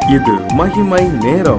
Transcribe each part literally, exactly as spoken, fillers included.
இது மகிமை நேரம்.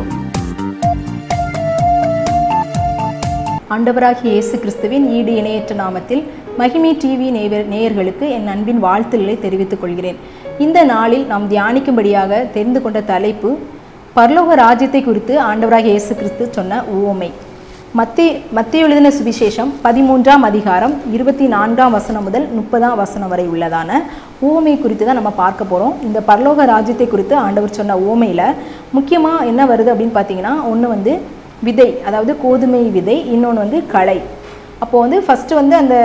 ஆண்டவராகிய இயேசு கிறிஸ்துவின் ஈடு இணையற்ற நாமத்தில் மகிமை டிவி நேயர்களுக்கு என் அன்பின் வாழ்த்துக்களை தெரிவித்துக் கொள்கிறேன். இந்த நாளில் நாம் தியானிக்கும்படியாக தெரிந்து கொண்ட தலைப்பு பரலோக ராஜ்யத்தை குறித்து ஆண்டவராகிய இயேசு கிறிஸ்து சொன்ன உவமை. மத்திய மத்திய எழுதின சுவிசேஷம் பதிமூன்றாம் அதிகாரம் இருபத்தி நான்காம் வசனம் முதல் முப்பதாம் வசனம் வரை உள்ளதான உவமை குறித்து தான் நம்ம பார்க்க போகிறோம். இந்த பரலோக ராஜ்யத்தை குறித்து ஆண்டவர் சொன்ன உவமையில் முக்கியமாக என்ன வருது அப்படின்னு பார்த்தீங்கன்னா, ஒன்று வந்து விதை, அதாவது கோதுமை விதை, இன்னொன்று வந்து களை. அப்போது வந்து ஃபஸ்ட்டு வந்து அந்த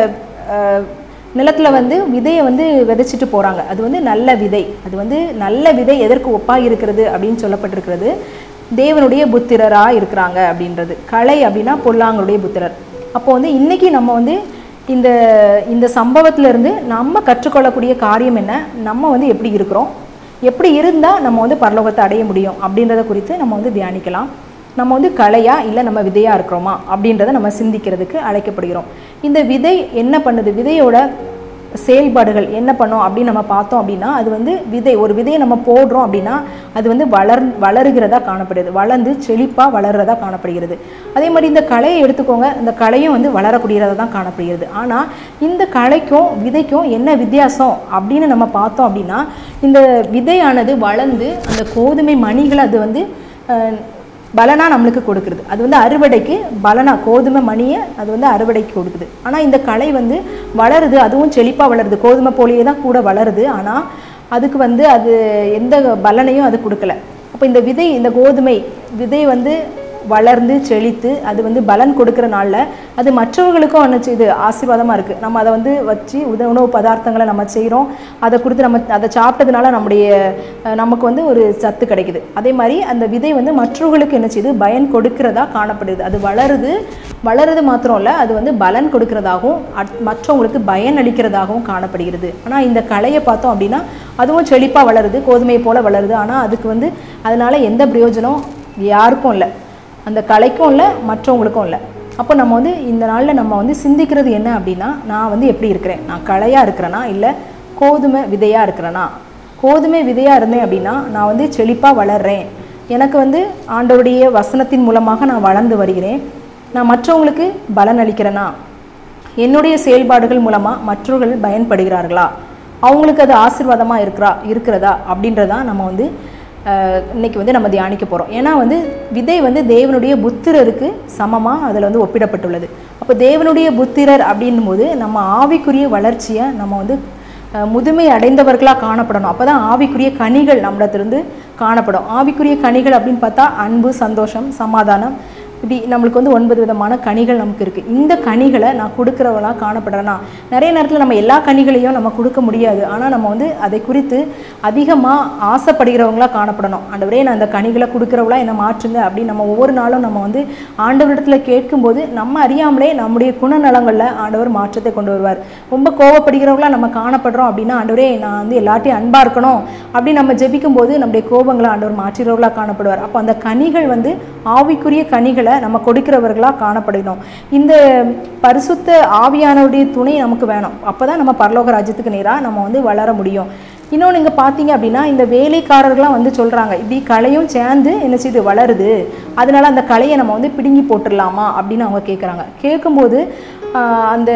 நிலத்தில் வந்து விதையை வந்து விதைச்சிட்டு போகிறாங்க. அது வந்து நல்ல விதை. அது வந்து நல்ல விதை எதற்கு ஒப்பாக இருக்கிறது அப்படின்னு சொல்லப்பட்டிருக்கிறது, தேவனுடைய புத்திரராக இருக்கிறாங்க அப்படின்றது. களை அப்படின்னா பொல்லாங்களுடைய புத்திரர். அப்போ வந்து இன்றைக்கி நம்ம வந்து இந்த இந்த சம்பவத்திலேருந்து நம்ம கற்றுக்கொள்ளக்கூடிய காரியம் என்ன, நம்ம வந்து எப்படி இருக்கிறோம், எப்படி இருந்தால் நம்ம வந்து பரலோகத்தை அடைய முடியும் அப்படின்றத குறித்து நம்ம வந்து தியானிக்கலாம். நம்ம வந்து களையா இல்லை நம்ம விதையாக இருக்கிறோமா அப்படின்றத நம்ம சிந்திக்கிறதுக்கு அழைக்கப்படுகிறோம். இந்த விதை என்ன பண்ணுது, விதையோட செயல்பாடுகள் என்ன பண்ணோம் அப்படின்னு நம்ம பார்த்தோம் அப்படின்னா, அது வந்து விதை, ஒரு விதையை நம்ம போடுறோம் அப்படின்னா அது வந்து வளர் வளருகிறதா காணப்படுது, வளர்ந்து செழிப்பாக வளர்கிறதா காணப்படுகிறது. அதே மாதிரி இந்த களையை எடுத்துக்கோங்க, இந்த களையும் வந்து வளரக்கூடியதாக தான் காணப்படுகிறது. ஆனால் இந்த களைக்கும் விதைக்கும் என்ன வித்தியாசம் அப்படின்னு நம்ம பார்த்தோம் அப்படின்னா, இந்த விதையானது வளர்ந்து அந்த கோதுமை மணிகளை அது வந்து பலனா நம்மளுக்கு கொடுக்குறது. அது வந்து அறுவடைக்கு பலனா கோதுமை மணியை அது வந்து அறுவடைக்கு கொடுக்குது. ஆனால் இந்த களை வந்து வளருது, அதுவும் செழிப்பாக வளருது, கோதுமை போலியே தான் கூட வளருது. ஆனால் அதுக்கு வந்து அது எந்த பலனையும் அது கொடுக்கல. அப்போ இந்த விதை, இந்த கோதுமை விதை வந்து வளர்ந்து செழித்து அது வந்து பலன் கொடுக்குறனால அது மற்றவர்களுக்கும் என்ன செய்யுது, ஆசீர்வாதமாக இருக்குது. நம்ம அதை வந்து வச்சு உத உணவு பதார்த்தங்களை நம்ம செய்கிறோம், அதை கொடுத்து நம்ம அதை சாப்பிட்டதுனால நம்முடைய நமக்கு வந்து ஒரு சத்து கிடைக்குது. அதே மாதிரி அந்த விதை வந்து மற்றவர்களுக்கு என்ன செய்யுது, பயன் கொடுக்கிறதா காணப்படுது. அது வளருது, வளருது மாத்திரம் இல்லை, அது வந்து பலன் கொடுக்கிறதாகவும் மற்றவங்களுக்கு பயன் அளிக்கிறதாகவும் காணப்படுகிறது. ஆனால் இந்த களையை பார்த்தோம் அப்படின்னா அதுவும் செழிப்பாக வளருது, கோதுமையை போல் வளருது. ஆனால் அதுக்கு வந்து அதனால் எந்த பிரயோஜனம் யாருக்கும் இல்லை, அந்த களைக்கும் இல்லை, மற்றவங்களுக்கும் இல்லை. அப்போ நம்ம வந்து இந்த நாளில் நம்ம வந்து சிந்திக்கிறது என்ன அப்படின்னா, நான் வந்து எப்படி இருக்கிறேன், நான் களையாக இருக்கிறேனா இல்லை கோதுமை விதையாக இருக்கிறேனா? கோதுமை விதையாக இருந்தேன் அப்படின்னா நான் வந்து செழிப்பாக வளர்கிறேன், எனக்கு வந்து ஆண்டவருடைய வசனத்தின் மூலமாக நான் வளர்ந்து வருகிறேன், நான் மற்றவங்களுக்கு பலன் அளிக்கிறேனா, என்னுடைய செயல்பாடுகள் மூலமாக மற்றவர்கள் பயன்படுகிறார்களா, அவங்களுக்கு அது ஆசீர்வாதமாக இருக்கிறா இருக்கிறதா அப்படின்றதான் நம்ம வந்து இன்றைக்கி வந்து நம்ம தியானிக்க போகிறோம். ஏன்னா வந்து விதை வந்து தேவனுடைய புத்திரருக்கு சமமாக அதில் வந்து ஒப்பிடப்பட்டுள்ளது. அப்போ தேவனுடைய புத்திரர் அப்படின்னும் போது நம்ம ஆவிக்குரிய வளர்ச்சியை நம்ம வந்து முதுமை அடைந்தவர்களாக காணப்படணும். அப்போ தான் ஆவிக்குரிய கனிகள் நம்மளத்திலிருந்து காணப்படும். ஆவிக்குரிய கனிகள் அப்படின்னு பார்த்தா அன்பு, சந்தோஷம், சமாதானம், இப்படி நம்மளுக்கு வந்து ஒன்பது விதமான கனிகள் நமக்கு இருக்குது. இந்த கனிகளை நான் கொடுக்குறவளாக காணப்படுறேன்னா, நிறைய நேரத்தில் நம்ம எல்லா கனிகளையும் நம்ம கொடுக்க முடியாது. ஆனால் நம்ம வந்து அதை குறித்து அதிகமாக ஆசைப்படுகிறவங்களாக காணப்படணும். ஆண்டவரே நான் அந்த கனிகளை கொடுக்குறவளா என்னை மாற்றுங்க அப்படின்னு நம்ம ஒவ்வொரு நாளும் நம்ம வந்து ஆண்டவரிடத்தில் கேட்கும்போது நம்ம அறியாமலே நம்முடைய குணநலங்களில் ஆண்டவர் மாற்றத்தை கொண்டு வருவார். ரொம்ப கோபப்படுகிறவங்களா நம்ம காணப்படுறோம் அப்படின்னா, ஆண்டவரே நான் வந்து எல்லாத்தையும் அன்பாக இருக்கணும் அப்படின்னு நம்ம ஜெபிக்கும்போது நம்முடைய கோபங்களை ஆண்டவர் மாற்றுகிறவர்களாக காணப்படுவார். அப்போ அந்த கனிகள் வந்து ஆவிக்குரிய கனிகளை நம்ம கொடுக்கிறவர்களாக காணப்படணும். இந்த பரிசுத்த ஆவியானவருடைய துணை நமக்கு வேணும். அப்போ தான் நம்ம பரலோக ராஜ்யத்துக்கு நேராக நம்ம வந்து வளர முடியும். இன்னொன்று இங்கே பார்த்தீங்க அப்படின்னா, இந்த வேலைக்காரர்கள்லாம் வந்து சொல்கிறாங்க, இப்படி களையும் சேர்ந்து என்ன செய்து வளருது, அதனால அந்த களையை நம்ம வந்து பிடுங்கி போட்டுடலாமா அப்படின்னு அவங்க கேட்குறாங்க. கேட்கும்போது அந்த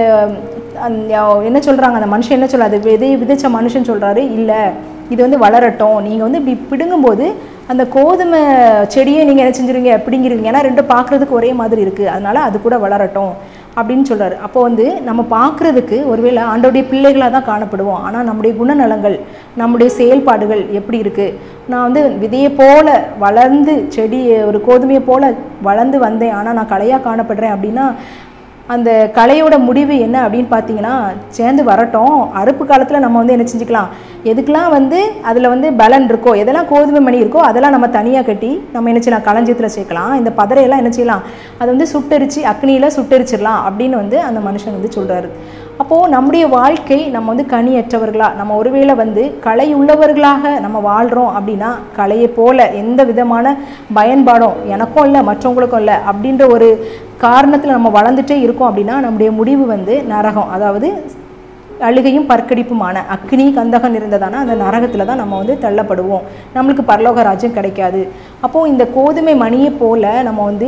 என்ன சொல்கிறாங்க, அந்த மனுஷன் என்ன சொல்கிறாரு, விதை விதைச்ச மனுஷன் சொல்கிறாரு, இல்லை இது வந்து வளரட்டும், நீங்கள் வந்து இப்படி பிடுங்கும்போது அந்த கோதுமை செடியை நீங்கள் என்ன செஞ்சுருவீங்க, பிடிங்கிருவீங்க, ஏன்னா ரெண்டும் பார்க்குறதுக்கு ஒரே மாதிரி இருக்குது, அதனால் அது கூட வளரட்டும் அப்படின்னு சொல்கிறாரு. அப்போ வந்து நம்ம பார்க்குறதுக்கு ஒருவேளை ஆண்டோடைய பிள்ளைகளாக தான் காணப்படுவோம். ஆனால் நம்முடைய குணநலங்கள், நம்முடைய செயல்பாடுகள் எப்படி இருக்குது, நான் வந்து விதையை போல் வளர்ந்து செடி ஒரு கோதுமையை போல் வளர்ந்து வந்தேன், ஆனால் நான் களையாக காணப்படுறேன் அப்படின்னா அந்த களையோட முடிவு என்ன அப்படின்னு பார்த்தீங்கன்னா, சேர்ந்து வரட்டும், அறுப்பு காலத்தில் நம்ம வந்து என்ன செஞ்சுக்கலாம், எதுக்கெல்லாம் வந்து அதில் வந்து பலன் இருக்கோ, எதெல்லாம் கோதுமை மணி இருக்கோ அதெல்லாம் நம்ம தனியாக கட்டி நம்ம என்ன செய்யலாம், களஞ்சியத்தில் சேர்க்கலாம். இந்த பதறையெல்லாம் என்ன செய்யலாம், அதை வந்து சுட்டரிச்சு அக்னியில் சுட்டரிச்சிடலாம் அப்படின்னு வந்து அந்த மனுஷன் வந்து சொல்கிறாரு. அப்போது நம்முடைய வாழ்க்கை நம்ம வந்து கனியற்றவர்களாக, நம்ம ஒருவேளை வந்து களை உள்ளவர்களாக நம்ம வாழ்கிறோம் அப்படின்னா, களையை போல் எந்த விதமான பயன்பாடும் எனக்கும் இல்லை மற்றவங்களுக்கும் இல்லை அப்படின்ற ஒரு காரணத்தில் நம்ம வளர்ந்துட்டே இருக்கோம் அப்படின்னா நம்முடைய முடிவு வந்து நரகம், அதாவது அழுகையும் பற்கடிப்புமான அக்னி கந்தகம் இருந்ததானா அந்த நரகத்தில் தான் நம்ம வந்து தள்ளப்படுவோம், நம்மளுக்கு பரலோக ராஜ்யம் கிடைக்காது. அப்போது இந்த கோதுமை மணியை போல் நம்ம வந்து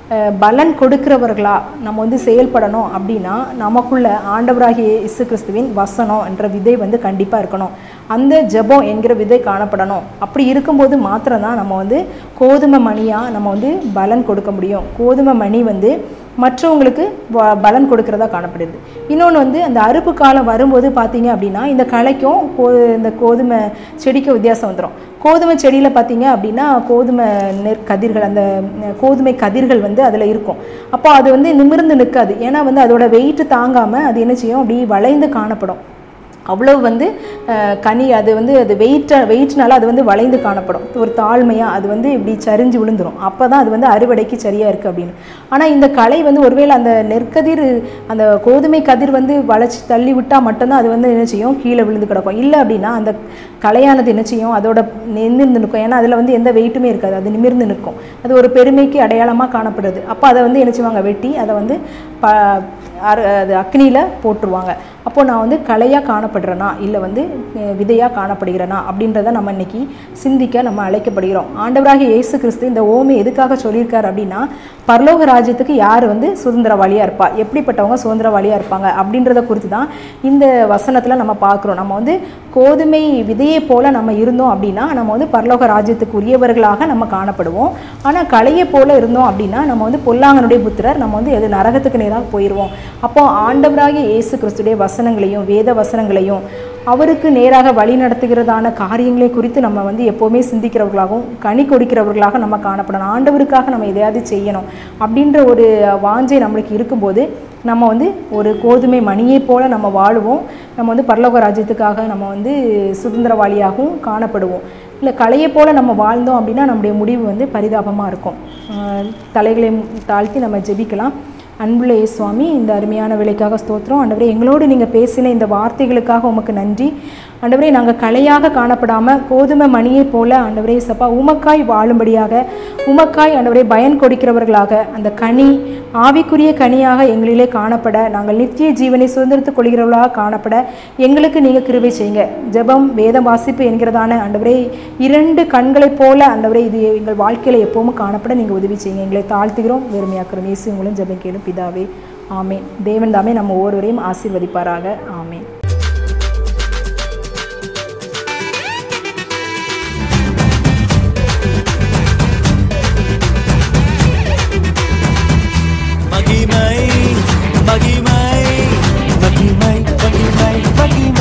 பலன் கொடுக்கிறவர்களா நம்ம வந்து செயல்படணும் அப்படின்னா நமக்குள்ள ஆண்டவராகிய இயேசு கிறிஸ்துவின் வசனம் என்ற விதை வந்து கண்டிப்பாக இருக்கணும். அந்த ஜெபம் என்கிற விதை காணப்படணும். அப்படி இருக்கும்போது மாத்திரம்தான் நம்ம வந்து கோதுமை மணியாக நம்ம வந்து பலன் கொடுக்க முடியும். கோதுமை மணி வந்து மற்றவங்களுக்கு பலன் கொடுக்கறதா காணப்படுது. இன்னொன்று வந்து அந்த அறுப்பு காலம் வரும்போது பார்த்தீங்க அப்படின்னா இந்த களைக்கும் கோ இந்த கோதுமை செடிக்கும் வித்தியாசம் வந்துடும். கோதுமை செடியில் பார்த்தீங்க அப்படின்னா கோதுமை நெற் கதிர்கள் அந்த கோதுமை கதிர்கள் வந்து அதில் இருக்கும். அப்போ அது வந்து நிமிர்ந்து நிற்காது. ஏன்னா வந்து அதோட வெயிட்டு தாங்காமல் அது என்ன செய்யும், அப்படி வளைந்து காணப்படும். அவ்வளவு வந்து கனி அது வந்து அது வெயிட்ட வெயிட்னால அது வந்து வளைந்து காணப்படும். ஒரு தாழ்மையாக அது வந்து இப்படி சரிஞ்சு விழுந்துடும். அப்போ தான் அது வந்து அறுவடைக்கு சரியாக இருக்குது அப்படின்னு. ஆனால் இந்த களை வந்து ஒருவேளை அந்த நெற்கதிர் அந்த கோதுமை கதிர் வந்து வளைச்சி தள்ளி விட்டால் மட்டும்தான் அது வந்து என்ன செய்யும், கீழே விழுந்து கிடக்கும். இல்லை அப்படின்னா அந்த களையானது என்ன செய்யும், அதோட நிமிர்ந்து நிற்கும். ஏன்னா அதில் வந்து எந்த வெயிட்டுமே இருக்காது, அது நிமிர்ந்து நிற்கும். அது ஒரு பெருமைக்கு அடையாளமாக காணப்படுது. அப்போ அதை வந்து என்ன செய்வாங்க, வெட்டி அதை வந்து ப அது அக்னியில் போட்டுருவாங்க. அப்போது நான் வந்து கலையாக காணப்படுறேனா இல்லை வந்து விதையாக காணப்படுகிறேனா அப்படின்றத நம்ம இன்றைக்கி சிந்திக்க நம்ம அழைக்கப்படுகிறோம். ஆண்டவராகிய இயேசு கிறிஸ்து இந்த ஓமை எதுக்காக சொல்லியிருக்கார் அப்படின்னா, பரலோக ராஜ்யத்துக்கு யார் வந்து சுதந்திரவாளியாக இருப்பா, எப்படிப்பட்டவங்க சுதந்திரவாளியாக இருப்பாங்க அப்படின்றத குறித்து தான் இந்த வசனத்தில் நம்ம பார்க்குறோம். நம்ம வந்து கோதுமை விதையை போல் நம்ம இருந்தோம் அப்படின்னா நம்ம வந்து பரலோக ராஜ்யத்துக்கு உரியவர்களாக நம்ம காணப்படுவோம். ஆனால் கலையை போல் இருந்தோம் அப்படின்னா நம்ம வந்து பொல்லாங்கனுடைய புத்திரர், நம்ம வந்து எது நரகத்துக்கு நேராக போயிடுவோம். அப்போ ஆண்டவராகிய இயேசு கிறிஸ்துடைய வசனங்களையும் வேத வசனங்களையும் அவருக்கு நேராக வழி நடத்துகிறதான காரியங்களை குறித்து நம்ம வந்து எப்போவுமே சிந்திக்கிறவர்களாகவும் கனி கொடுக்கிறவர்களாக நம்ம காணப்படணும். ஆண்டவருக்காக நம்ம எதையாவது செய்யணும் அப்படின்ற ஒரு வாஞ்சை நம்மளுக்கு இருக்கும்போது நம்ம வந்து ஒரு கோதுமை மணியை போல் நம்ம வாழுவோம். நம்ம வந்து பரலோக ராஜ்யத்துக்காக நம்ம வந்து சுதந்திரவாளியாகவும் காணப்படுவோம். இல்லை கலையை போல் நம்ம வாழ்ந்தோம் அப்படின்னா நம்முடைய முடிவு வந்து பரிதாபமாக இருக்கும். தலைகளை தாழ்த்தி நம்ம ஜெபிக்கலாம். அன்புள்ள இயேசுவாமி, இந்த அருமையான வேலைக்காக ஸ்தோத்திரம். ஆண்டவரே, எங்களோடு நீங்கள் பேசின இந்த வார்த்தைகளுக்காக உமக்கு நன்றி. ஆண்டவரே, நாங்கள் கலையாக காணப்படாமல் கோதுமை மணியை போல ஆண்டவரே சப்பா உமக்காய் வாழும்படியாக, உமக்காய் ஆண்டவரே பயன் கொடுக்கிறவர்களாக, அந்த கனி ஆவிக்குரிய கனியாக எங்களிலே காணப்பட, நாங்கள் நித்திய ஜீவனை சுதந்திரத்துக் கொள்கிறவர்களாக காணப்பட எங்களுக்கு நீங்கள் கிருபை செய்யுங்க. ஜெபம் வேதம் வாசிப்பு என்கிறதான ஆண்டவரே இரண்டு கண்களைப் போல ஆண்டவரே இது எங்கள் வாழ்க்கையில் எப்பவும் காணப்பட நீங்கள் உதவி செய்யுங்க. எங்களை தாழ்த்துகிறோம், வெறுமையாக்குறோம். இயேசு உங்களும் ஜெபம் கேளும் பிதாவே, ஆமேன். தேவன் தாமே நம்ம ஒவ்வொருவரையும் ஆசீர்வதிப்பாராக. ஆமேன். மகிமை மகிமை மகிமை மகிமை மகிமை